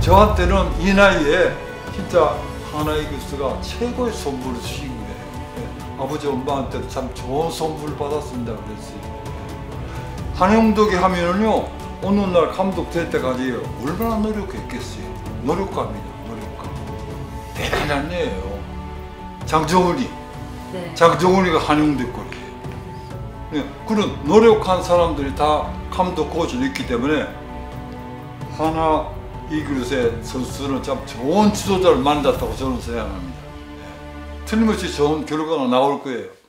저한테는 이 나이에 진짜 하나 이글스가 최고의 선물을 주신 거예요. 아버지 엄마한테도 참 좋은 선물을 받았습니다. 그랬어요. 한영덕이 하면은요, 어느 날 감독 될 때까지 얼마나 노력했겠어요. 노력가입니다. 노력가. 대단한 애예요. 장정훈이. 네. 장정훈이가 한영덕 거예요. 네, 그런 노력한 사람들이 다 감독 코치를 있기 때문에 하나 이글스의 선수는 참 좋은 지도자를 만났다고 저는 생각합니다. 틀림없이 좋은 결과가 나올 거예요.